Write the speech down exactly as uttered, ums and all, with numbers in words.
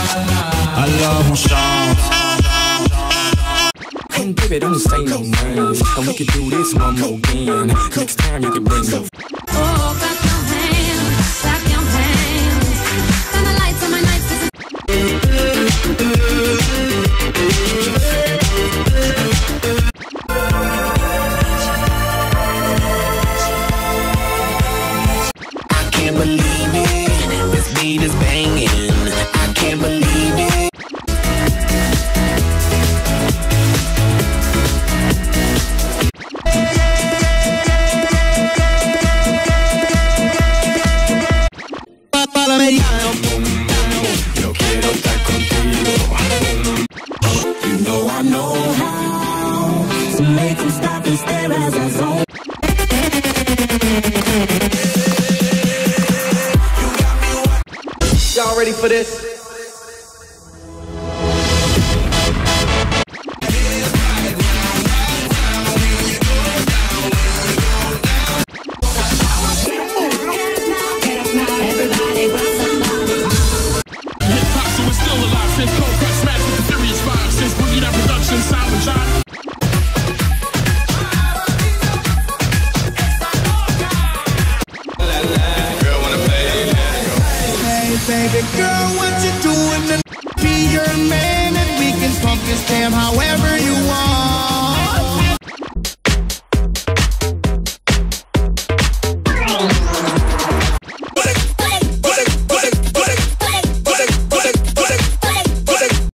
Alors on chante. Come baby, don't say no names, and we can do this one more again. Next time you can bring the. Oh, clap your hands, clap your hands. Turn the lights on my nights. I can't believe it, this beat is banging. I can't believe it. Yo quiero estar contigo. You know I know how to make them stop and stare as I zone. Y'all ready for this? Baby girl, what you doing to be your man?